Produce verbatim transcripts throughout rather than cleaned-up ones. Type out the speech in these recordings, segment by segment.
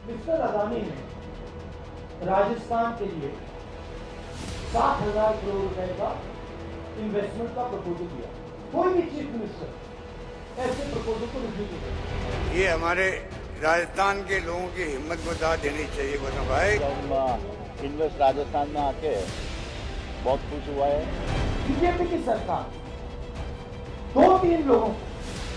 Mister Adani ने राजस्थान के लिए साठ हजार करोड़ रुपए का इन्वेस्टमेंट का प्रपोजल दिया। कोई भी चीफ मिनिस्टर ऐसे प्रपोजल को रिव्यू नहीं करता। ये हमारे राजस्थान के लोगों की हिम्मत को दाद देनी चाहिए गौतम भाई। हम इन्वेस्ट राजस्थान में आके बहुत खुश हुआ है। बीजेपी की सरकार दो तीन लोगों को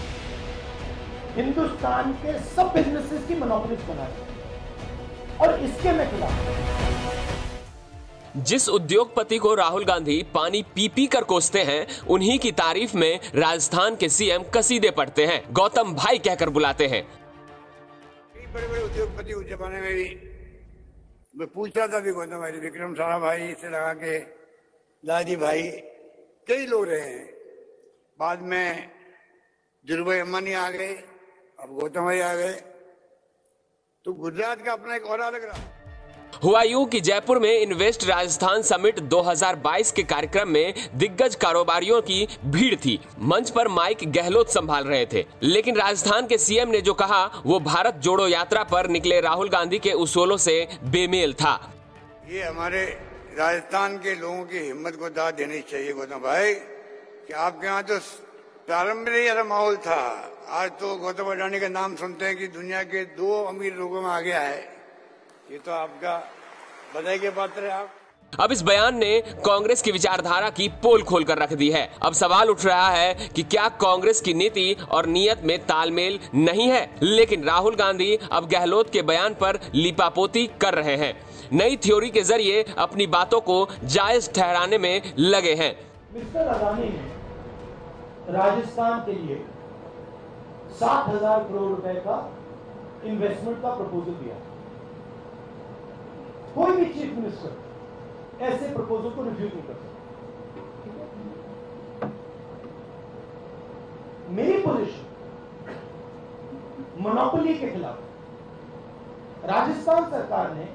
हिंदुस्तान के सब बिजनेसेस की मोनोपोलिस्ट बनाई और इसके मैं खिलाफ। जिस उद्योगपति को राहुल गांधी पानी पी पी कर कोसते हैं, उन्हीं की तारीफ में राजस्थान के सीएम कसीदे पढ़ते हैं, गौतम भाई कहकर बुलाते हैं। बड़े बड़े उद्योगपति उस जमाने में भी मैं पूछ रहा था भी गौतम भाई, विक्रम सारा भाई से लगा के दादी भाई कई लोग रहे हैं। बाद में धीरूभाई अंबानी आ गए, अब गौतम भाई आ गए, तो गुजरात का अपना एक और अलग रहा। हुआ यूं कि जयपुर में इन्वेस्ट राजस्थान समिट दो हज़ार बाईस के कार्यक्रम में दिग्गज कारोबारियों की भीड़ थी। मंच पर माइक गहलोत संभाल रहे थे, लेकिन राजस्थान के सीएम ने जो कहा वो भारत जोड़ो यात्रा पर निकले राहुल गांधी के उसूलों से बेमेल था। ये हमारे राजस्थान के लोगों की हिम्मत को दाद देनी चाहिए गौतम भाई कि आपके यहाँ तो प्रारंभ में ही ऐसा माहौल था। आज तो गौतम अडानी का नाम सुनते हैं कि दुनिया के दो अमीर लोगों में आ गया है। ये तो आपका बधाई के पात्र है आप। अब इस बयान ने कांग्रेस की विचारधारा की पोल खोल कर रख दी है। अब सवाल उठ रहा है कि क्या कांग्रेस की नीति और नीयत में तालमेल नहीं है? लेकिन राहुल गांधी अब गहलोत के बयान पर लीपापोती कर रहे हैं, नई थ्योरी के जरिए अपनी बातों को जायज ठहराने में लगे हैं। मिस्टर अदानी ने राजस्थान के लिए साठ हजार करोड़ रुपए का इन्वेस्टमेंट का प्रपोजल दिया। कोई भी चीफ मिनिस्टर ऐसे प्रपोजल को रिव्यू नहीं कर सकता। मेरी पोजीशन मोनोपोली के खिलाफ। राजस्थान सरकार ने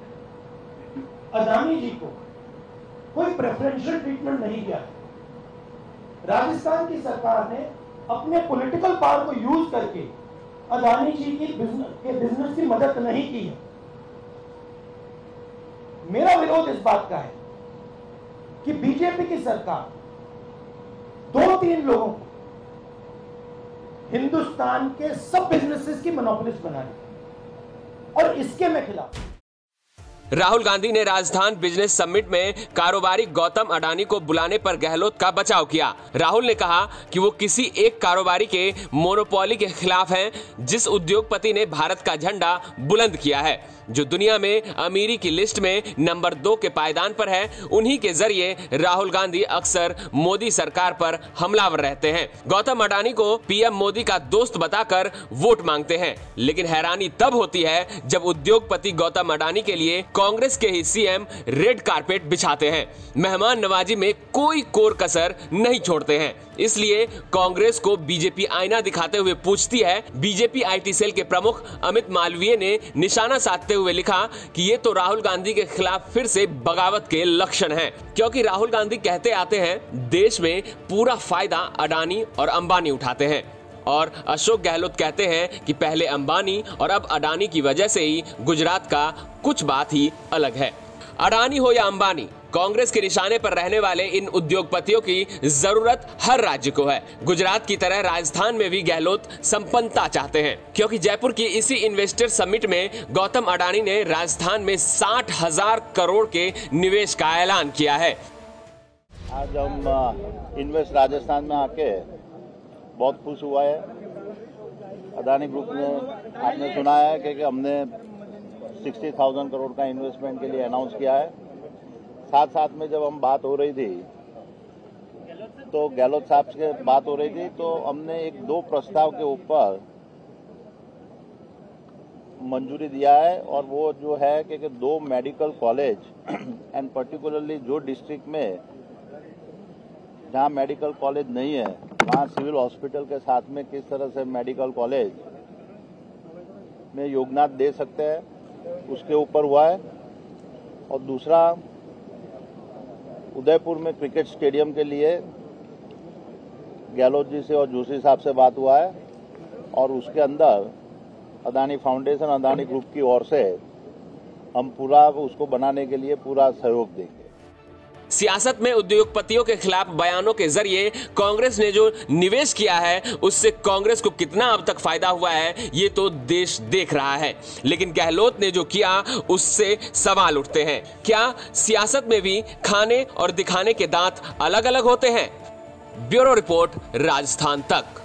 अदानी जी को कोई प्रेफरेंशियल ट्रीटमेंट नहीं दिया। राजस्थान की सरकार ने अपने पॉलिटिकल पावर को यूज करके अदानी जी की बिजनेस के बिजनेस की मदद नहीं की है। मेरा विरोध इस बात का है कि बीजेपी की सरकार दो तीन लोगों को हिंदुस्तान के सब बिजनेसेस की मोनोपोलिस्ट बना रही और इसके मैं खिलाफ। राहुल गांधी ने राजस्थान बिजनेस समिट में कारोबारी गौतम अडानी को बुलाने पर गहलोत का बचाव किया। राहुल ने कहा कि वो किसी एक कारोबारी के मोनोपोली के खिलाफ हैं, जिस उद्योगपति ने भारत का झंडा बुलंद किया है, जो दुनिया में अमीरी की लिस्ट में नंबर दो के पायदान पर है। उन्हीं के जरिए राहुल गांधी अक्सर मोदी सरकार पर हमलावर रहते हैं। गौतम अडानी को पीएम मोदी का दोस्त बताकर वोट मांगते हैं, लेकिन हैरानी तब होती है जब उद्योगपति गौतम अडानी के लिए कांग्रेस के ही सीएम रेड कारपेट बिछाते हैं, मेहमान नवाजी में कोई कोर कसर नहीं छोड़ते हैं। इसलिए कांग्रेस को बीजेपी आईना दिखाते हुए पूछती है। बीजेपी आईटी सेल के प्रमुख अमित मालवीय ने निशाना साधते हुए लिखा कि ये तो राहुल गांधी के खिलाफ फिर से बगावत के लक्षण हैं, क्योंकि राहुल गांधी कहते आते हैं देश में पूरा फायदा अडानी और अंबानी उठाते हैं, और अशोक गहलोत कहते हैं कि पहले अंबानी और अब अडानी की वजह से ही गुजरात का कुछ बात ही अलग है। अडानी हो या अंबानी, कांग्रेस के निशाने पर रहने वाले इन उद्योगपतियों की जरूरत हर राज्य को है। गुजरात की तरह राजस्थान में भी गहलोत संपन्नता चाहते हैं, क्योंकि जयपुर की इसी इन्वेस्टर समिट में गौतम अडानी ने राजस्थान में साठ हजार करोड़ के निवेश का ऐलान किया है। आज हम इन्वेस्ट राजस्थान में आके बहुत खुश हुआ है। अडानी ग्रुप ने, आपने सुना है कि, कि हमने साठ हज़ार करोड़ का इन्वेस्टमेंट के लिए अनाउंस किया है। साथ साथ में जब हम बात हो रही थी तो गहलोत साहब से बात हो रही थी तो हमने एक दो प्रस्ताव के ऊपर मंजूरी दिया है, और वो जो है कि, कि दो मेडिकल कॉलेज एंड पर्टिकुलरली जो डिस्ट्रिक्ट में जहां मेडिकल कॉलेज नहीं है वहां सिविल हॉस्पिटल के साथ में किस तरह से मेडिकल कॉलेज में योगदान दे सकते हैं, उसके ऊपर हुआ है। और दूसरा, उदयपुर में क्रिकेट स्टेडियम के लिए गहलोत जी से और जोशी साहब से बात हुआ है, और उसके अंदर अदानी फाउंडेशन, अदानी ग्रुप की ओर से हम पूरा उसको बनाने के लिए पूरा सहयोग देंगे। सियासत में उद्योगपतियों के खिलाफ बयानों के जरिए कांग्रेस ने जो निवेश किया है उससे कांग्रेस को कितना अब तक फायदा हुआ है ये तो देश देख रहा है, लेकिन गहलोत ने जो किया उससे सवाल उठते हैं। क्या सियासत में भी खाने और दिखाने के दांत अलग अलग होते हैं? ब्यूरो रिपोर्ट, राजस्थान तक।